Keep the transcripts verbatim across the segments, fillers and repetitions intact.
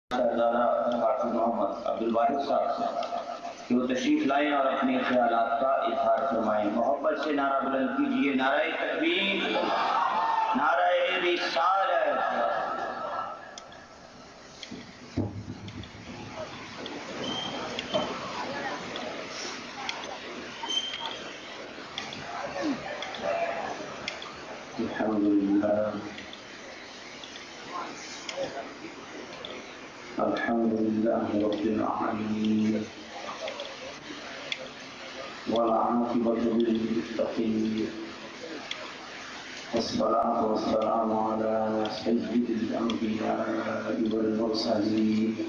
شہزادہ حافظ محمد عبدالواحد صاحب سے کہ وہ تشریف لائیں اور اپنے خیالات کا اظہار فرمائیں۔ محبت سے نعرہ بلند کیجیے، نعرہ تکبیر، نعرہ رسالت۔ الحمدللہ الحمدللہ رب العالمین والعاقبۃ للمتقین والصلاة والسلام علی سید الانبیاء والمرسلین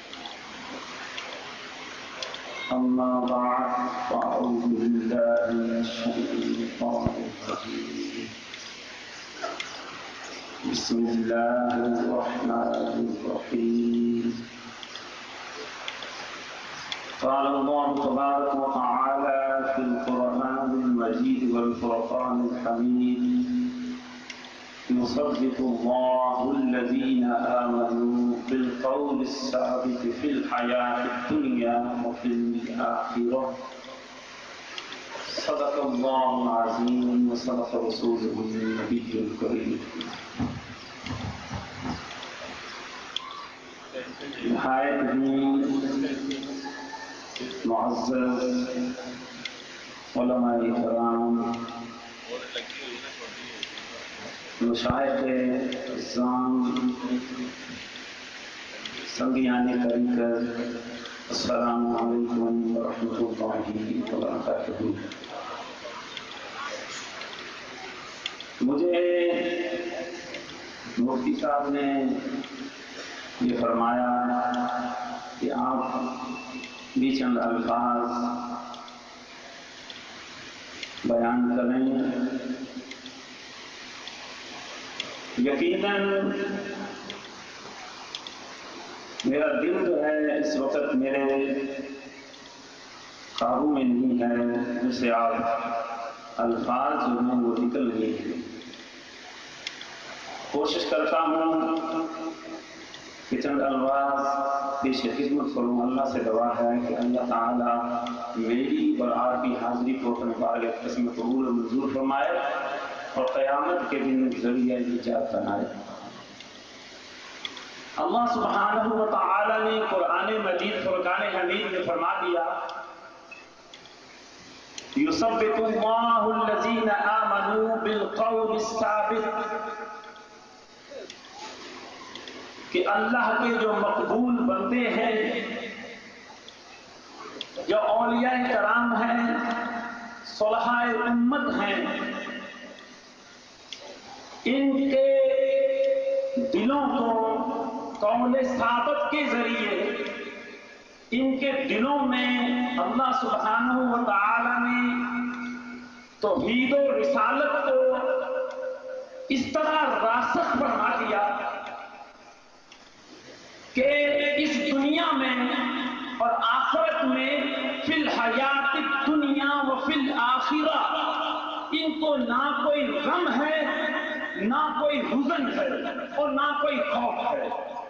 اما بعد فاعوذ باللہ من الشیطان الرجیم بسم اللہ الرحمن الرحیم قال اللہ تبارک وتعالی فی القرآن المجید والفرقان الحمید يصدق الله الذين آمنوا بالقول الثابت في الحياة الدنيا وفي الآخرة صدق الله العظيم وصدق رسوله النبي الكريم۔ نہایت ہی معزز علماء کرام، مشائخ اسلام، سنگیان طریقت، السلام علیکم ورحمۃ اللہ وبرکاتہ۔ مجھے مفتی صاحب نے یہ فرمایا کہ آپ بھی چند الفاظ بیان کریں۔ یقیناً میرا دل جو ہے اس وقت میرے قابو میں نہیں ہے، جسے آپ الفاظ جو ہیں وہ نکل نہیں ہیں۔ کوشش کرتا ہوں کہ چند الفاظ پیش خدمت کروں۔ اللہ سے دعا ہے کہ اللہ تعالی میری اور آپ کی حاضری کو مبارک قسم قبول و منظور فرمائے اور قیامت کے دن ذریعہ نجات بنائے۔ اللہ سبحانہ و تعالی نے قرآن مجید فرقان حمید میں فرما دیا یثبت اللہ الذین آمنوا بالقول الثابت، کہ اللہ کے جو مقبول بندے ہیں، جو اولیاء کرام ہیں، صلحاء امت ہیں، ان کے دلوں کو قول ثابت کے ذریعے ان کے دلوں میں اللہ سبحانہ و تعالی نے توحید و رسالت کو اس طرح راسخ فرما دیا کہ اس دنیا میں اور آخرت میں فی الحیات الدنیا و فی الآخرہ ان کو نہ کوئی غم ہے، نہ کوئی حزن ہے اور نہ کوئی خوف ہے۔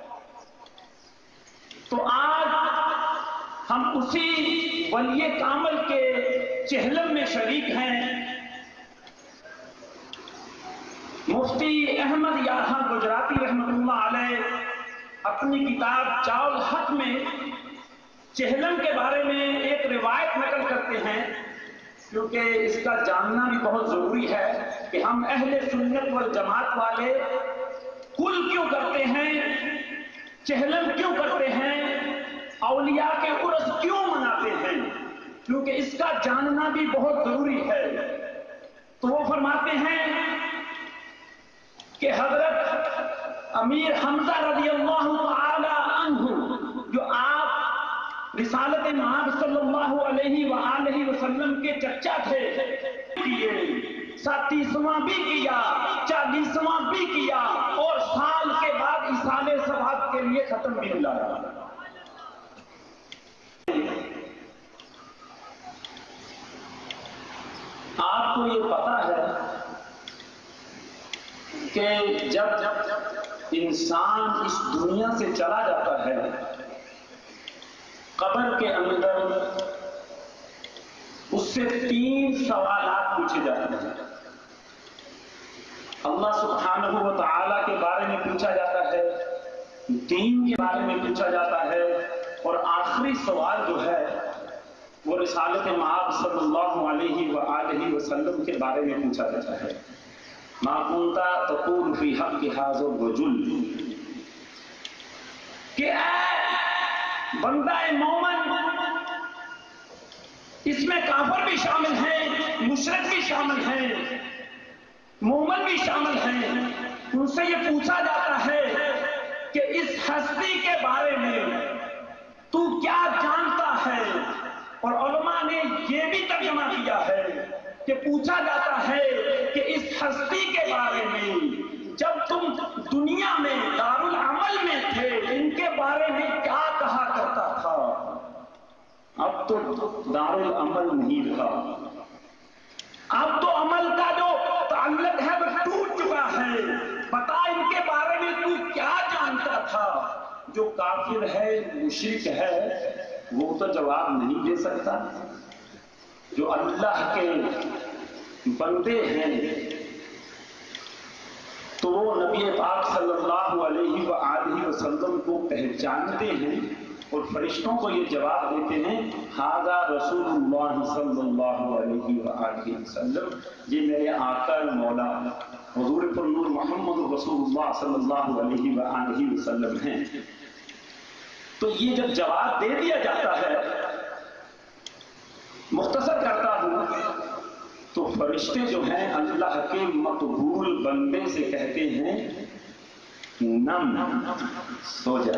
تو آج ہم اسی ولی کامل کے چہلم میں شریک ہیں۔ مفتی احمد یارحا گجراتی رحمۃ اللہ علیہ اپنی کتاب چاول حق میں چہلم کے بارے میں ایک روایت نقل کرتے ہیں، کیونکہ اس کا جاننا بھی بہت ضروری ہے کہ ہم اہل سنت والجماعت والے کل کیوں کرتے ہیں، چہلم کیوں کرتے ہیں، اولیاء کے عرس کیوں مناتے ہیں، کیونکہ اس کا جاننا بھی بہت ضروری ہے۔ تو وہ فرماتے ہیں کہ حضرت امیر حمزہ رضی اللہ تعالی عنہ، جو آپ رسالت مآب صلی اللہ علیہ وآلہ وسلم کے چچا تھے، ساتیسواں بھی کیا، چالیسواں بھی کیا اور سال کے بعد اصالے ثواب کے لیے ختم بھی ملا۔ آپ کو یہ پتا ہے کہ جب انسان اس دنیا سے چلا جاتا ہے، قبر کے اندر اس سے تین سوالات پوچھے جاتے ہیں۔ اللہ سبحانہ و تعالیٰ کے بارے میں پوچھا جاتا ہے، دین کے بارے میں پوچھا جاتا ہے، اور آخری سوال جو ہے وہ رسالت مآب صلی اللہ علیہ وآلہ وسلم کے بارے میں پوچھا جاتا ہے۔ ما کنت تقول فی حق ھذا الرجل، کہ اے بندہ مومن، اس میں کافر بھی شامل ہیں، مشرک بھی شامل ہیں، مومن بھی شامل ہیں، ان سے یہ پوچھا جاتا ہے کہ اس ہستی کے بارے میں تو کیا جانتا ہے؟ اور علماء نے یہ بھی ترجمہ کیا ہے کہ پوچھا جاتا ہے کہ اس ہستی کے بارے میں جب تم دنیا میں دارالعمل میں تھے ان کے بارے میں کیا کہا کرتا تھا؟ اب تو دارالعمل نہیں رہا، اب تو عمل کا جو تعلق ہے وہ ٹوٹ چکا ہے، بتا ان کے بارے میں تو کیا جانتا تھا؟ جو کافر ہے، مشرک ہے، وہ تو جواب نہیں دے سکتا۔ جو اللہ کے بندے ہیں تو وہ نبی پاک صلی اللہ علیہ وآلہ وسلم کو پہچانتے ہیں اور فرشتوں کو یہ جواب دیتے ہیں، ھذا رسول اللہ صلی اللہ علیہ وآلہ وسلم، یہ میرے آقا مولا حضور پر نور محمد رسول اللہ صلی اللہ علیہ وآلہ وسلم ہیں۔ تو یہ جب جواب دے دیا جاتا ہے، مختصر کرتا ہوں، تو فرشتے جو ہیں اللہ کے مقبول بندے سے کہتے ہیں نم، سو جا۔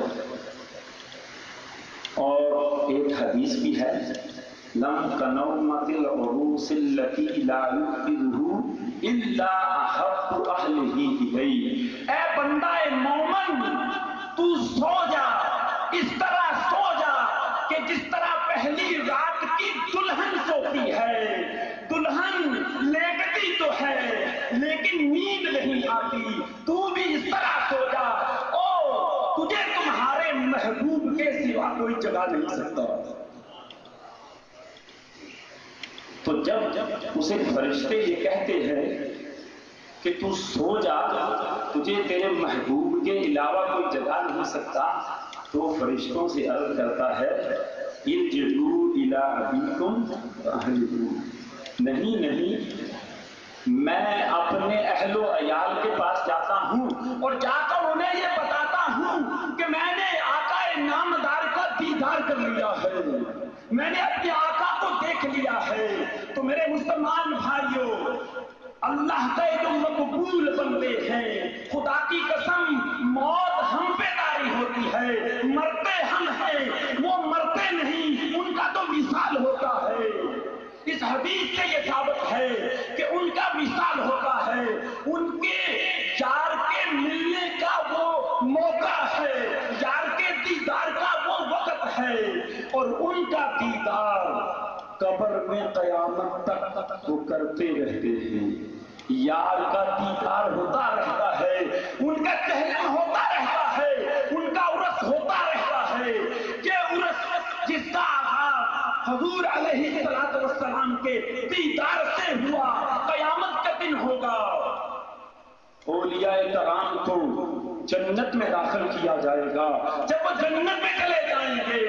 اور ایک حدیث بھی ہے، لم کنومت العروس التي لا يفقده الا احب اهله الیہ، اے بندہ مومن تو سو جا، اس طرح سو جا کہ جس طرح پہلی رات کی دلہن سوتی ہے، دلہن لیٹتی تو ہے لیکن نیند نہیں آتی، تو بھی اس طرح سو جا، او تجھے تمہارے محبوب کے سوا کوئی جگہ نہیں سکتا۔ تو جب اسے فرشتے یہ کہتے ہیں کہ تو سو جا، تجھے تیرے محبوب کے علاوہ کوئی جگہ نہیں سکتا، تو فرشتوں سے عرض کرتا ہے ارجعوا الی ابیکم فاہلکوا، نہیں نہیں، میں اپنے اہل و عیال کے پاس جاتا ہوں اور جا کر انہیں یہ بتاتا ہوں کہ میں نے آقا نامدار کا دیدار کر لیا ہے، میں نے اپنے آقا کو دیکھ لیا ہے۔ تو میرے مسلمان بھائیوں، اللہ کے جو مقبول بندے ہیں، خدا کی قسم موت ہم پہ طاری ہوتی ہے، مرتے ہم ہیں، وہ مرتے نہیں، ان کا تو وصال ہوتا ہے۔ اس حدیث سے یہ ثابت ہے کہ ان کا وصال ہوتا ہے، ان کے یار کے ملنے کا وہ موقع ہے، یار کے دیدار کا وہ وقت ہے، اور ان کا دیدار قبر میں قیامت تک وہ کرتے رہتے ہیں۔ یار کا دیدار ہوتا رہتا ہے، ان کا چہرہ ہوتا رہتا ہے، ان کا عرس ہوتا رہتا ہے، کہ عرس جس کا آغاز حضور علیہ الصلوۃ والسلام کے دیدار سے ہوا، قیامت کا دن ہوگا۔ اولیاء کرام کو جنت میں داخل کیا جائے گا، جب وہ جنت میں چلے جائیں گے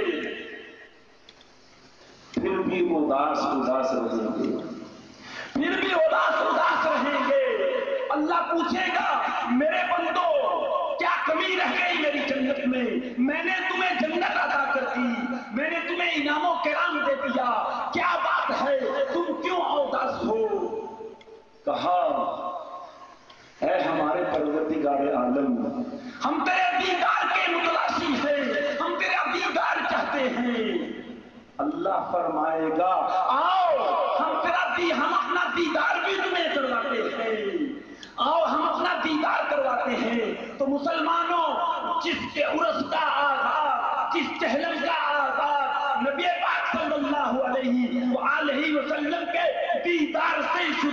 پھر بھی اداس اداس رہیں گے، پھر بھی اداس اداس رہیں گے۔ اللہ پوچھے گا میرے بندو کیا کمی رہ گئی میری جنت میں؟ میں نے تمہیں جنت عطا کر دی، میں نے تمہیں انعام و کرام دے دیا، کیا بات ہے تم کیوں اداس ہو؟ کہا اے ہمارے پروردگار عالم، ہم تیرے دیدار کے متلاشی ہیں، ہم تیرا دیدار چاہتے ہیں۔ اللہ فرمائے گا آؤ ہم تیرا دی ہم اپنا دیدار بھی تمہیں کرواتے ہیں، آؤ ہم اپنا دیدار کرواتے ہیں۔ تو مسلمانوں، جس کے عرس کا آغاز، جس چہلم کا آغاز نبی پاک صلی اللہ علیہ وآلہ وسلم کے دیدار سے شروع